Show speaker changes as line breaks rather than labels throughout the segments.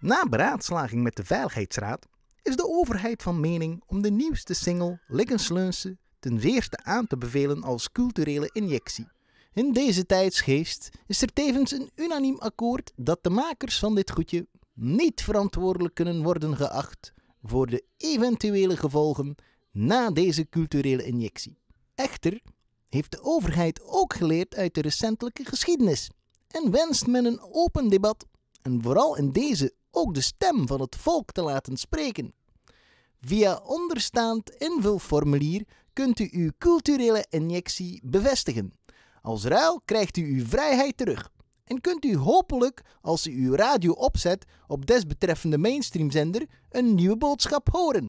Na beraadslaging met de Veiligheidsraad is de overheid van mening om de nieuwste single Liggenslunse ten zeerste aan te bevelen als culturele injectie. In deze tijdsgeest is er tevens een unaniem akkoord dat de makers van dit goedje niet verantwoordelijk kunnen worden geacht voor de eventuele gevolgen na deze culturele injectie. Echter heeft de overheid ook geleerd uit de recentelijke geschiedenis en wenst men een open debat en vooral in deze ook de stem van het volk te laten spreken. Via onderstaand invulformulier kunt u uw culturele injectie bevestigen. Als ruil krijgt u uw vrijheid terug en kunt u hopelijk, als u uw radio opzet op desbetreffende mainstreamzender, een nieuwe boodschap horen.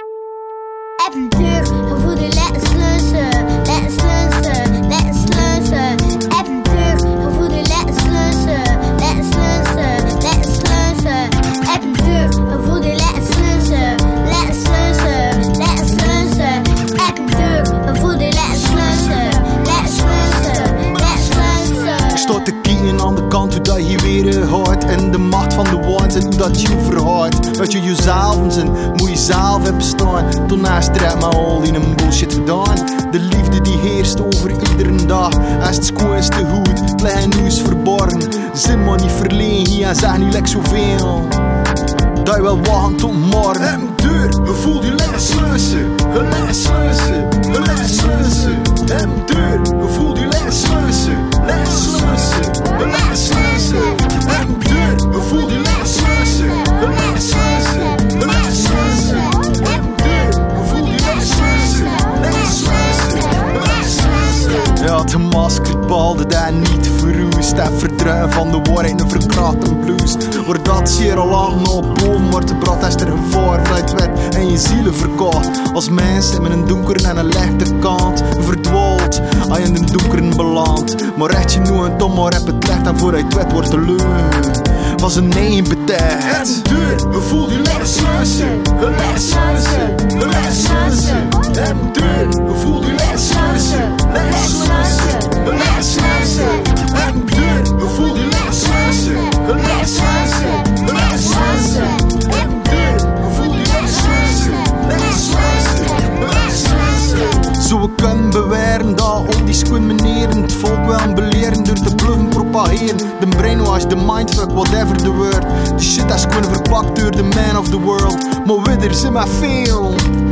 Avontuur, gevoel de letters sleuzen, letters sleuzen, letters sleuzen. Avontuur, gevoel de letters sleuzen, letters sleuzen, letters sleuzen. Avontuur, gevoel de letters sleuzen, letters sleuzen, letters sleuzen. Avontuur, gevoel de letters sleuzen, letters sleuzen, letters sleuzen.
Ik sta te kijken aan de kant hoe dat je weer hoort en de macht van de woord en hoe dat je verhoort. Dat je jezelf en moet je zelf hebt bestaan. Toen naast rijdt maar al in een bullshit gedaan. De liefde die heerst over iedere dag. Als het schoonste goed, klein nieuws verborgen. Zin maar niet verlegen, ja zeg niet lekker zoveel. Dat je wel wachten tot morgen. En deur, voel die lekker sleuzen. Lekker sleuzen, lekker sleuzen. En deur, voel die lekker sleuzen. Lekker sleuzen, lekker sleuzen. En deur, voel die lekker sleuzen. Lekker sleuzen, lekker sleuzen. En deur, voel die lekker sleuzen. Lekker sleuzen, lekker sleuzen. Ja, de maskerd balde daar niet verroest. En verdruin van de waarheid een verkrachte blues. Waar dat zeer al lang op boven wordt gebracht. Als er gevaar vanuit werd en je zielen verkocht. Als mensen met een donker en een lichte kant verdwaald. Als je in de donkeren belandt. Maar recht je nu en tom maar heb het licht en vooruit wet wordt de leun. Van zijn neem betekent. En deur, voel die lekker sleuzen. Lekker sleuzen, lekker sleuzen. En deur, voel die lekker sleuzen. Lekker sleuzen, lekker sleuzen. En deur, voel die lekker sleuzen. Lekker sleuzen, lekker sleuzen. En deur, voel die lekker sleuzen. Lekker sleuzen, lekker sleuzen. Zo we kunnen beweren dat ondiscriminerend volk wel beleren door te bluffen propageren. De brainwash, de mindfuck, whatever the word. De shit is gewoon verpakt door de man of the world. Maar we er zijn maar veel.